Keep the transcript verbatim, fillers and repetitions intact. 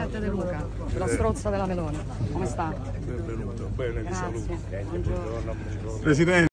Presidente De Luca, la strozza della Meloni. Come sta? Benvenuto, bene, ti Grazie. saluto. Buongiorno. Presidente.